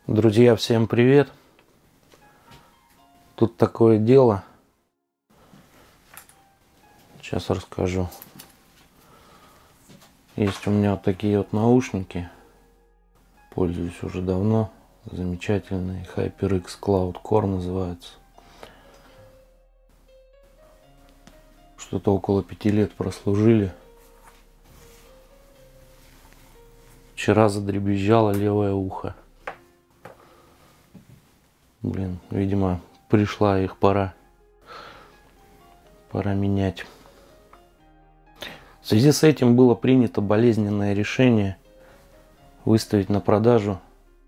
Друзья, всем привет! Тут такое дело. Сейчас расскажу. Есть у меня вот такие вот наушники. Пользуюсь уже давно. Замечательные. HyperX Cloud Core называются. Что-то около 5 лет прослужили. Вчера задребезжало левое ухо. Блин, видимо, пришла их пора. Пора менять. В связи с этим было принято болезненное решение выставить на продажу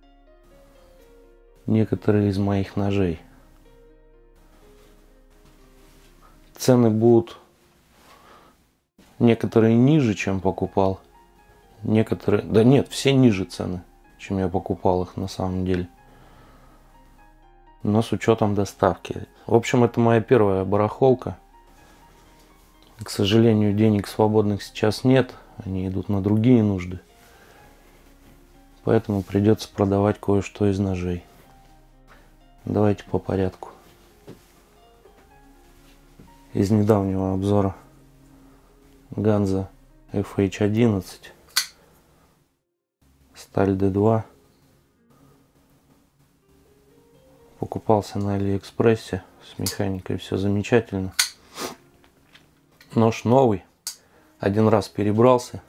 некоторые из моих ножей. Цены будут некоторые ниже, чем покупал. Некоторые, да нет, все ниже цены, чем я покупал их на самом деле. Но с учетом доставки. В общем, это моя первая барахолка. К сожалению, денег свободных сейчас нет. Они идут на другие нужды. Поэтому придется продавать кое-что из ножей. Давайте по порядку. Из недавнего обзора Ганза FH11. Сталь D2. Покупался на Алиэкспрессе. С механикой все замечательно. Нож новый. Один раз перебрался.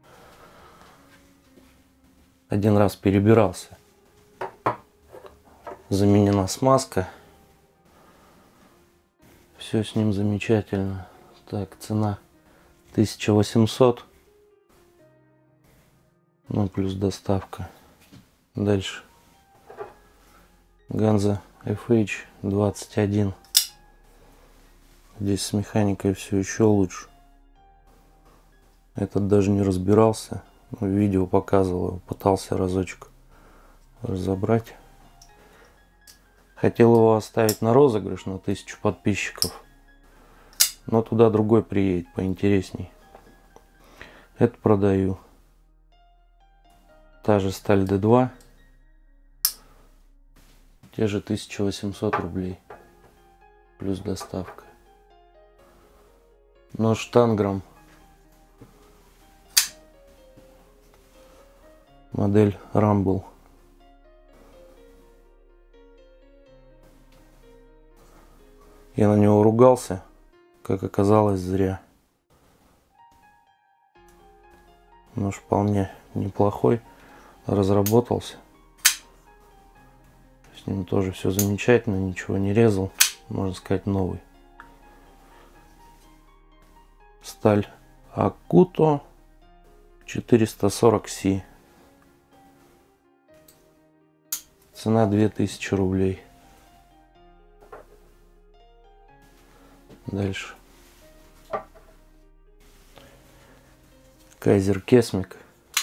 Один раз перебирался. Заменена смазка. Все с ним замечательно. Так, цена 1800. Ну, плюс доставка. Дальше. Ганза FH21. Здесь с механикой все еще лучше. Этот даже не разбирался. Видео показывал, пытался разочек разобрать. Хотел его оставить на розыгрыш на 1000 подписчиков. Но туда другой приедет, поинтересней. Это продаю. Та же сталь D2. Те же 1800 рублей. Плюс доставка. Нож Танграм. Модель Rumble. Я на него ругался, как оказалось, зря. Нож вполне неплохой. Разработался. С ним тоже все замечательно, ничего не резал. Можно сказать, новый. Сталь Акуто 440C. Цена 2000 рублей. Дальше. Кайзер Кесмик.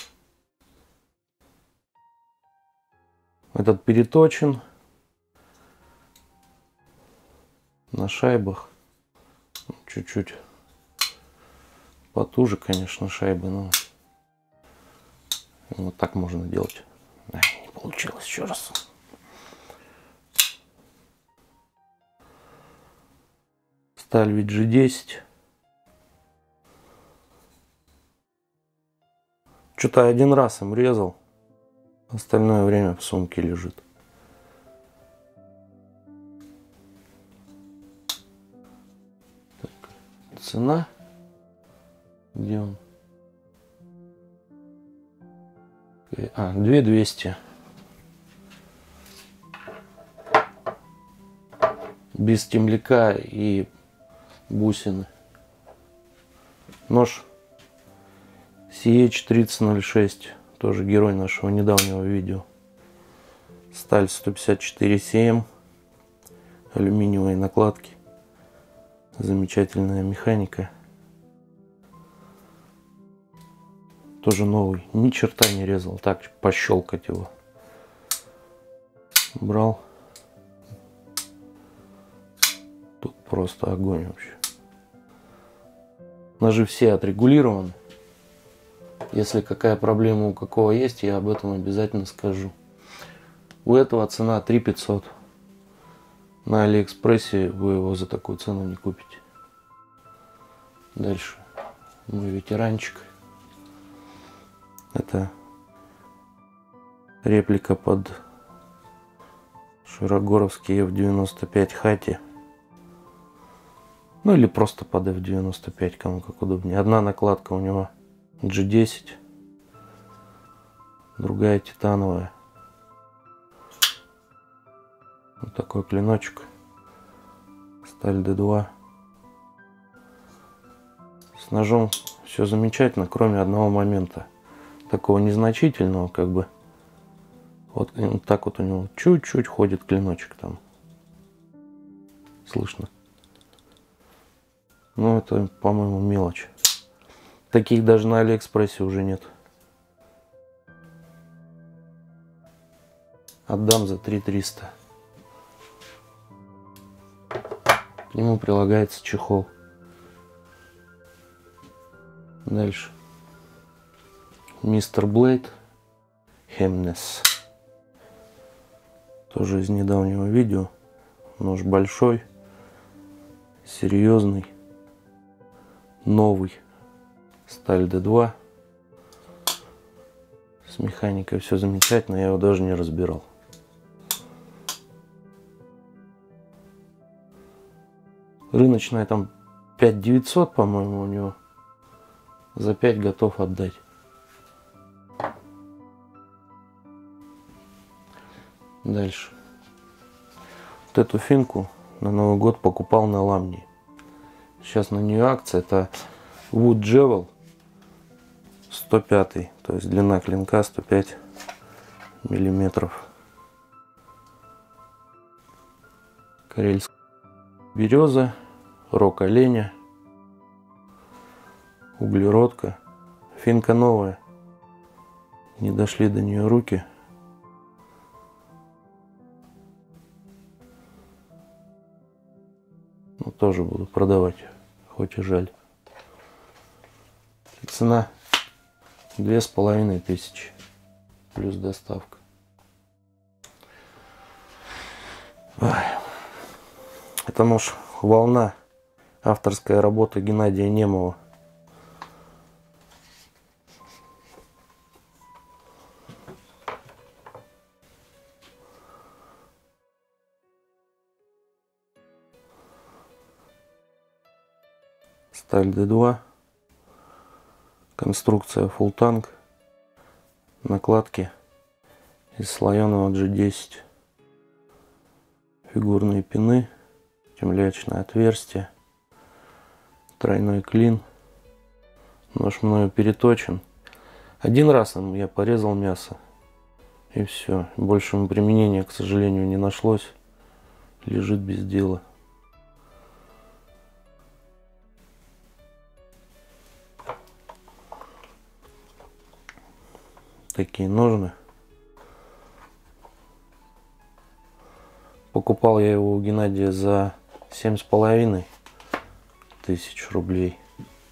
Этот переточен на шайбах. Чуть-чуть потуже, конечно, шайбы, но вот так можно делать. Не получилось, еще раз. Сталь VG10. Что-то один раз им резал. Остальное время в сумке лежит. Так, цена. Где он? 2200. Без темляка и бусины. Нож CH3006. Тоже герой нашего недавнего видео. Сталь 154CM. Алюминиевые накладки. Замечательная механика. Тоже новый. Ни черта не резал. Так, пощелкать его. Брал. Тут просто огонь вообще. Ножи все отрегулированы. Если какая проблема у какого есть, я об этом обязательно скажу. У этого цена 3500. На Алиэкспрессе вы его за такую цену не купите. Дальше мой ветеранчик. Это реплика под Широгоровский F95 Хати. Ну или просто под F95, кому как удобнее. Одна накладка у него G10, другая титановая. Вот такой клиночек. Сталь D2. С ножом все замечательно, кроме одного момента. Такого незначительного, как бы. Вот так вот у него чуть-чуть ходит клиночек там. Слышно. Ну, это, по-моему, мелочь. Таких даже на Алиэкспрессе уже нет. Отдам за 3300. К нему прилагается чехол. Дальше. Мистер Блейд. Хемнес. Тоже из недавнего видео. Нож большой. Серьезный. Новый. Сталь D2. С механикой все замечательно. Я его даже не разбирал. Рыночная там 5900, по-моему, у него. За 5 готов отдать. Дальше. Вот эту финку на Новый год покупал на Ламне. Сейчас на нее акция. Это Wood Jewel 105. То есть длина клинка 105 миллиметров. Карельская береза, рог оленя, углеродка. Финка новая. Не дошли до нее руки. Ну, тоже буду продавать, хоть и жаль. Цена 2500 плюс доставка. Ой. Это нож «Волна», авторская работа Геннадия Немова. Сталь D2, конструкция Full Tank, накладки из слоеного G10, фигурные пины, темлячное отверстие, тройной клин. Нож мною переточен. Один раз я порезал мясо, и все. Большего применения, к сожалению, не нашлось. Лежит без дела. Такие ножны. Покупал я его у Геннадия за 7500 рублей.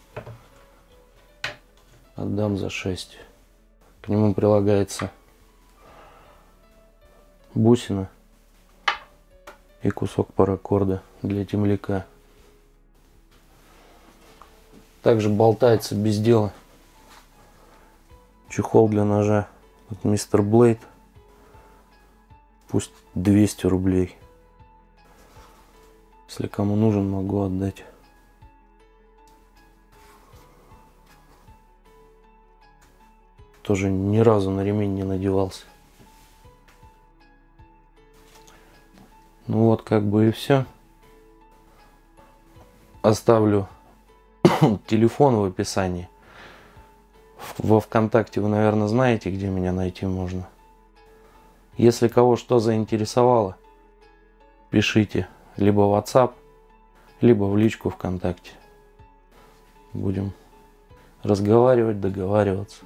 Отдам за 6. К нему прилагается бусина и кусок паракорда для темляка. Также болтается без дела чехол для ножа от Мистер Блейд. Пусть 200 рублей. Если кому нужен, могу отдать. Тоже ни разу на ремень не надевался. Ну вот, как бы и все. Оставлю телефон в описании. Во ВКонтакте вы, наверное, знаете, где меня найти можно. Если кого что заинтересовало, пишите либо в WhatsApp, либо в личку ВКонтакте. Будем разговаривать, договариваться.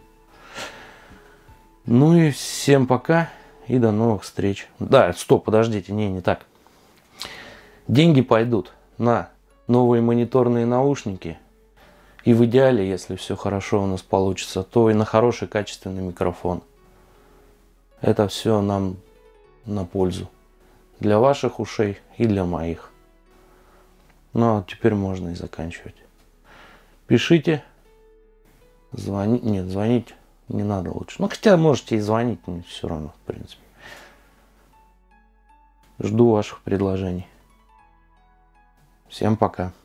Ну и всем пока и до новых встреч. Да, стоп, подождите, не так. Деньги пойдут на новые мониторные наушники. И в идеале, если все хорошо у нас получится, то и на хороший качественный микрофон. Это все нам на пользу. Для ваших ушей и для моих. Ну, а теперь можно и заканчивать. Пишите. Звонить. Нет, звонить не надо лучше. Ну, хотя можете и звонить, мне все равно, в принципе. Жду ваших предложений. Всем пока.